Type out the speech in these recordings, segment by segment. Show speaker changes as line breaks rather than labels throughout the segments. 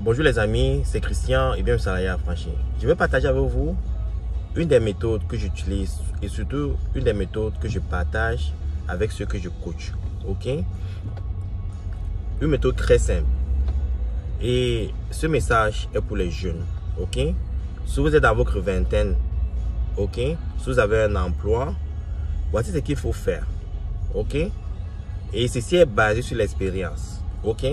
Bonjour les amis, c'est Christian et bienvenue sur Salariat Affranchi. Je vais partager avec vous une des méthodes que j'utilise et surtout une des méthodes que je partage avec ceux que je coach. Ok? Une méthode très simple. Et ce message est pour les jeunes. Ok? Si vous êtes dans votre vingtaine, ok? Si vous avez un emploi, voici ce qu'il faut faire. Ok? Et ceci est basé sur l'expérience. Ok?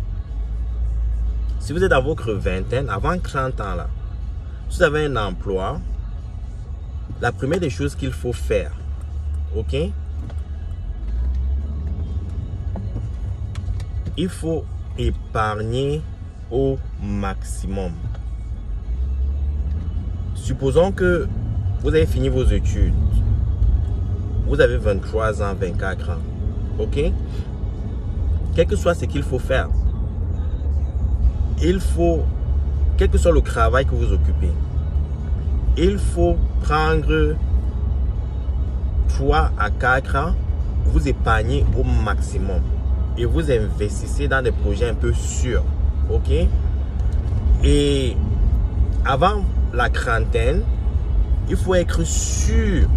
Si vous êtes dans votre vingtaine, avant 30 ans là, si vous avez un emploi, la première des choses qu'il faut faire, ok? Il faut épargner au maximum. Supposons que vous avez fini vos études. Vous avez 23 ans, 24 ans. Ok? Quel que soit ce qu'il faut faire, il faut, quel que soit le travail que vous occupez, il faut prendre 3 à 4 ans, vous épargnez au maximum et vous investissez dans des projets un peu sûrs. Ok? Et avant la trentaine, il faut être sûr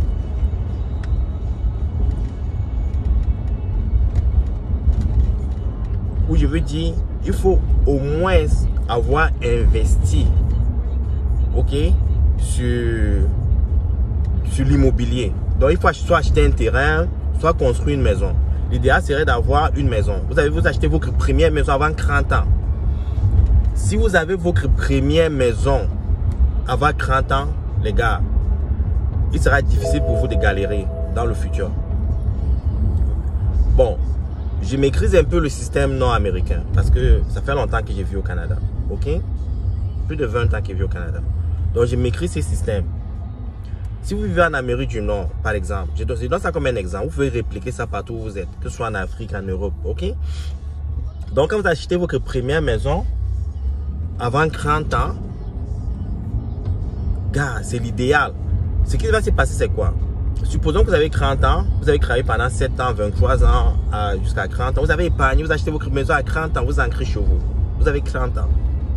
ou je veux dire, il faut au moins avoir investi, ok, sur l'immobilier. Donc il faut soit acheter un terrain, soit construire une maison. L'idéal serait d'avoir une maison. Vous achetez votre première maison avant 30 ans. Si vous avez votre première maison avant 30 ans, les gars, il sera difficile pour vous de galérer dans le futur. Bon, je maîtrise un peu le système nord-américain parce que ça fait longtemps que j'ai vécu au Canada. Ok? Plus de 20 ans que j'ai vécu au Canada. Donc, je maîtrise ces systèmes. Si vous vivez en Amérique du Nord, par exemple, je donne ça comme un exemple. Vous pouvez répliquer ça partout où vous êtes, que ce soit en Afrique, en Europe. Ok? Donc, quand vous achetez votre première maison avant 30 ans, gars, c'est l'idéal. Ce qui va se passer, c'est quoi? Supposons que vous avez 30 ans, vous avez travaillé pendant 7 ans, 23 ans, jusqu'à 30 ans. Vous avez épargné, vous achetez votre maison à 30 ans, vous ancrez chez vous. Vous avez 30 ans.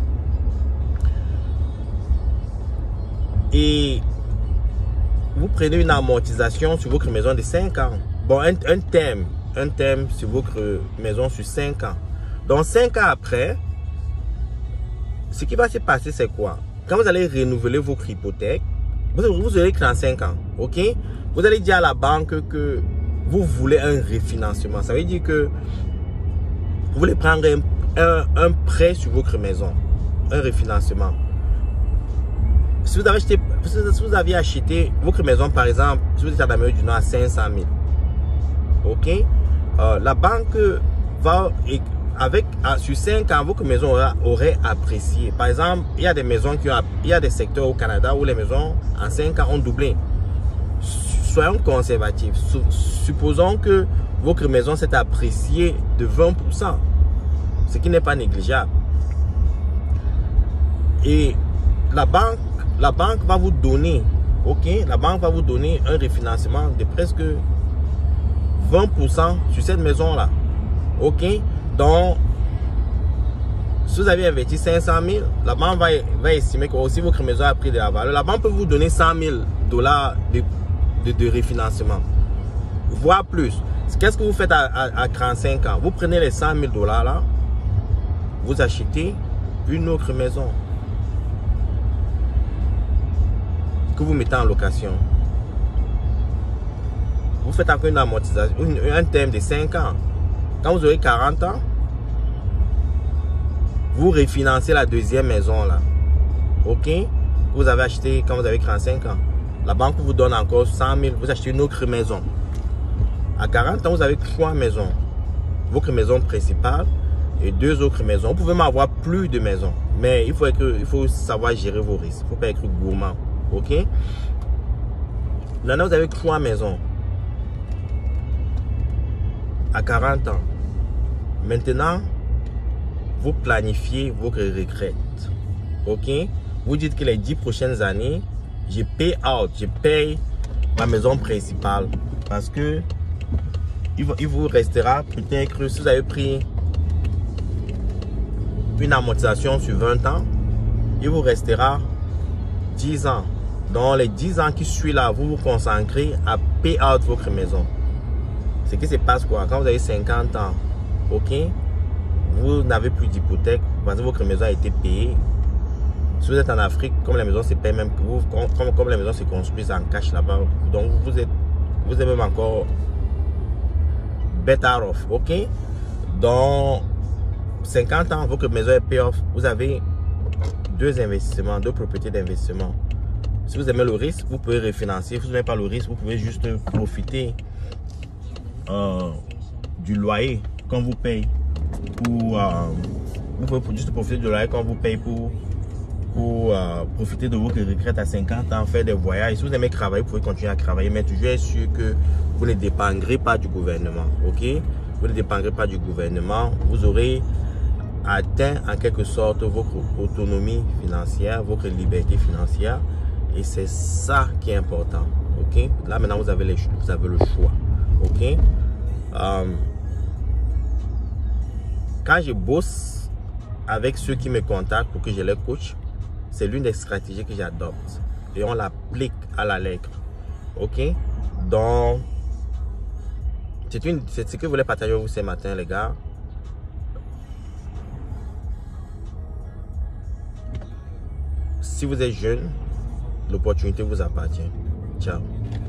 Et vous prenez une amortisation sur votre maison de 5 ans. Bon, un thème sur votre maison sur 5 ans. Donc 5 ans après, ce qui va se passer, c'est quoi? Quand vous allez renouveler votre hypothèque, vous aurez 35 ans, ok? Vous allez dire à la banque que vous voulez un refinancement. Ça veut dire que vous voulez prendre un prêt sur votre maison, un refinancement. Si vous aviez acheté votre maison, par exemple, si vous êtes en Amérique du Nord à 500 000, ok? La banque va, sur 5 ans, votre maison aurait apprécié. Par exemple, il y a des maisons il y a des secteurs au Canada où les maisons en 5 ans ont doublé. Soyons conservatifs. Supposons que votre maison s'est appréciée de 20%, ce qui n'est pas négligeable. Et la banque va vous donner, ok, la banque va vous donner un refinancement de presque 20% sur cette maison-là. Ok, donc si vous avez investi 500 000, la banque va estimer que aussi votre maison a pris de la valeur. La banque peut vous donner 100 000 $ de refinancement, voire plus. Qu'est-ce que vous faites à 35 ans? Vous prenez les 100 000 $ là, vous achetez une autre maison que vous mettez en location. Vous faites encore une amortisation, un terme de 5 ans. Quand vous aurez 40 ans, vous refinancez la deuxième maison là. Ok? Vous avez acheté quand vous avez 35 ans. La banque vous donne encore 100 000. Vous achetez une autre maison. À 40 ans, vous avez 3 maisons. Votre maison principale et 2 autres maisons. Vous pouvez même avoir plus de maisons. Mais il faut savoir gérer vos risques. Il ne faut pas être gourmand. Ok? Maintenant, vous avez 3 maisons. À 40 ans. Maintenant, vous planifiez votre retraite. Ok? Vous dites que les 10 prochaines années, je paye ma maison principale. Parce que il vous restera peut-être, si vous avez pris une amortisation sur 20 ans, il vous restera 10 ans. Dans les 10 ans qui suivent là, vous vous concentrez à payer out votre maison. Ce qui se passe quoi? Quand vous avez 50 ans, ok, vous n'avez plus d'hypothèque parce que votre maison a été payée. Si vous êtes en Afrique, comme la maison se paye même, comme la maison se construit en cash là-bas, donc vous êtes même encore better off, ok? Dans 50 ans, votre maison est pay off, vous avez deux investissements, deux propriétés d'investissement. Si vous aimez le risque, vous pouvez refinancer. Si vous n'aimez pas le risque, vous pouvez juste profiter du loyer qu'on vous paye. Vous pouvez juste profiter du loyer qu'on vous paye pour profiter de votre retraite à 50 ans, faire des voyages. Si vous aimez travailler, vous pouvez continuer à travailler, mais toujours être sûr que vous ne dépendrez pas du gouvernement. Ok? Vous ne dépendrez pas du gouvernement. Vous aurez atteint en quelque sorte votre autonomie financière, votre liberté financière. Et c'est ça qui est important. Ok? Là maintenant vous avez le choix. Ok? Quand je bosse avec ceux qui me contactent pour que je les coach, c'est l'une des stratégies que j'adopte. Et on l'applique à la lettre. Ok? Donc, c'est ce que je voulais partager avec vous ce matin, les gars. Si vous êtes jeune, l'opportunité vous appartient. Ciao.